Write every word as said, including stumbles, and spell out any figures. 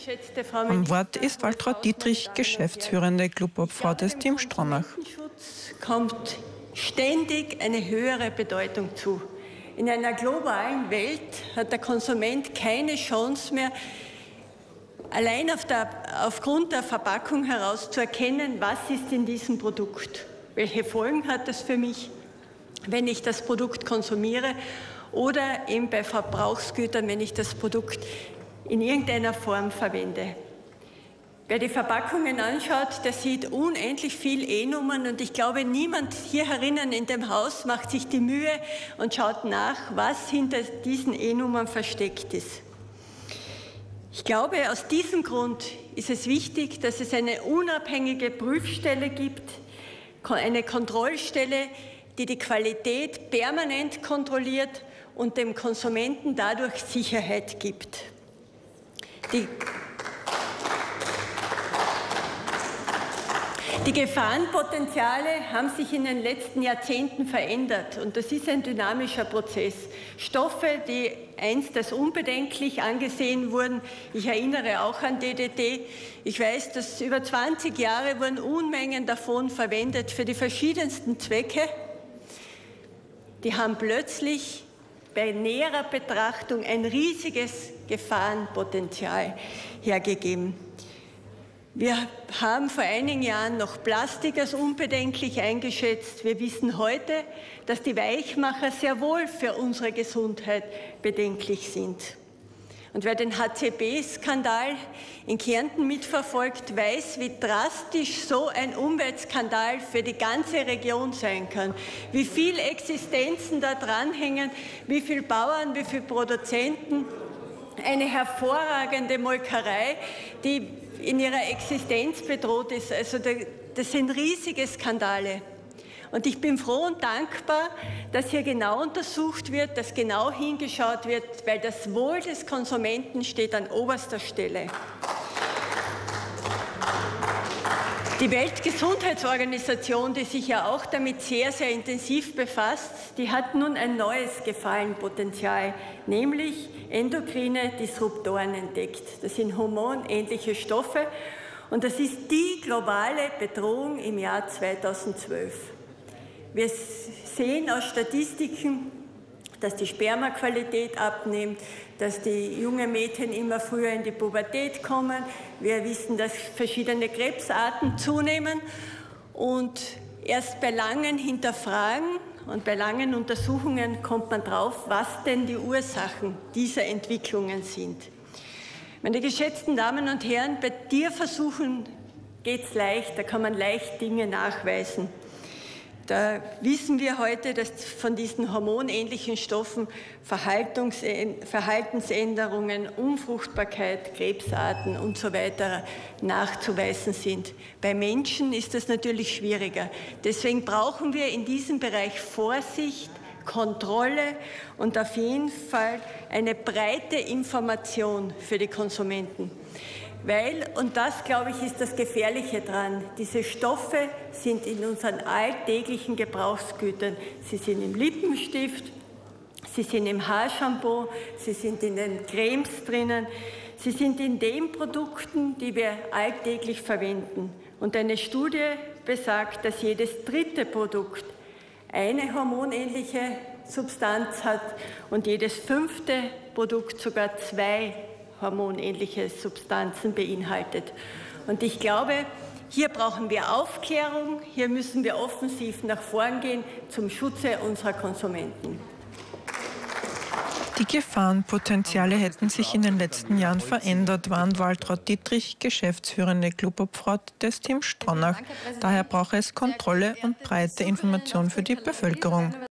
geschätzte Frau Am Ministerin, Wort ist Waltraud Dietrich, geschäftsführende Clubobfrau des Team Stronach. Konsumentenschutz kommt ständig eine höhere Bedeutung zu. In einer globalen Welt hat der Konsument keine Chance mehr, allein auf der, aufgrund der Verpackung heraus zu erkennen, was ist in diesem Produkt. Welche Folgen hat das für mich, wenn ich das Produkt konsumiere oder eben bei Verbrauchsgütern, wenn ich das Produkt in irgendeiner Form verwende. Wer die Verpackungen anschaut, der sieht unendlich viel E-Nummern und ich glaube, niemand hier herinnen in dem Haus macht sich die Mühe und schaut nach, was hinter diesen E-Nummern versteckt ist. Ich glaube, aus diesem Grund ist es wichtig, dass es eine unabhängige Prüfstelle gibt, eine Kontrollstelle, die die Qualität permanent kontrolliert und dem Konsumenten dadurch Sicherheit gibt. Die Die Gefahrenpotenziale haben sich in den letzten Jahrzehnten verändert und das ist ein dynamischer Prozess. Stoffe, die einst als unbedenklich angesehen wurden, ich erinnere auch an D D T, ich weiß, dass über zwanzig Jahre wurden Unmengen davon verwendet für die verschiedensten Zwecke, die haben plötzlich bei näherer Betrachtung ein riesiges Gefahrenpotenzial hergegeben. Wir haben vor einigen Jahren noch Plastik als unbedenklich eingeschätzt. Wir wissen heute, dass die Weichmacher sehr wohl für unsere Gesundheit bedenklich sind. Und wer den H C B-Skandal in Kärnten mitverfolgt, weiß, wie drastisch so ein Umweltskandal für die ganze Region sein kann. Wie viele Existenzen da dranhängen, wie viele Bauern, wie viele Produzenten. Eine hervorragende Molkerei, die in ihrer Existenz bedroht ist. Also das sind riesige Skandale. Und ich bin froh und dankbar, dass hier genau untersucht wird, dass genau hingeschaut wird, weil das Wohl des Konsumenten steht an oberster Stelle. Die Weltgesundheitsorganisation, die sich ja auch damit sehr, sehr intensiv befasst, die hat nun ein neues Gefahrenpotenzial, nämlich endokrine Disruptoren entdeckt. Das sind hormonähnliche Stoffe und das ist die globale Bedrohung im Jahr zweitausendzwölf. Wir sehen aus Statistiken, dass die Spermaqualität abnimmt, dass die jungen Mädchen immer früher in die Pubertät kommen. Wir wissen, dass verschiedene Krebsarten zunehmen und erst bei langen Hinterfragen und bei langen Untersuchungen kommt man drauf, was denn die Ursachen dieser Entwicklungen sind. Meine geschätzten Damen und Herren, bei Tierversuchen geht es leicht, da kann man leicht Dinge nachweisen. Da wissen wir heute, dass von diesen hormonähnlichen Stoffen Verhaltensänderungen, Unfruchtbarkeit, Krebsarten und so weiter nachzuweisen sind. Bei Menschen ist das natürlich schwieriger. Deswegen brauchen wir in diesem Bereich Vorsicht, Kontrolle und auf jeden Fall eine breite Information für die Konsumenten. Weil, und das, glaube ich, ist das Gefährliche dran, diese Stoffe sind in unseren alltäglichen Gebrauchsgütern. Sie sind im Lippenstift, sie sind im Haarshampoo, sie sind in den Cremes drinnen, sie sind in den Produkten, die wir alltäglich verwenden. Und eine Studie besagt, dass jedes dritte Produkt eine hormonähnliche Substanz hat und jedes fünfte Produkt sogar zwei hormonähnliche Substanzen beinhaltet. Und ich glaube, hier brauchen wir Aufklärung, hier müssen wir offensiv nach vorn gehen zum Schutze unserer Konsumenten. Die Gefahrenpotenziale hätten sich in den letzten Jahren verändert, warnt Waltraud Dietrich, geschäftsführende Clubobfrau des Team Stronach. Daher brauche es Kontrolle und breite Information für die Bevölkerung.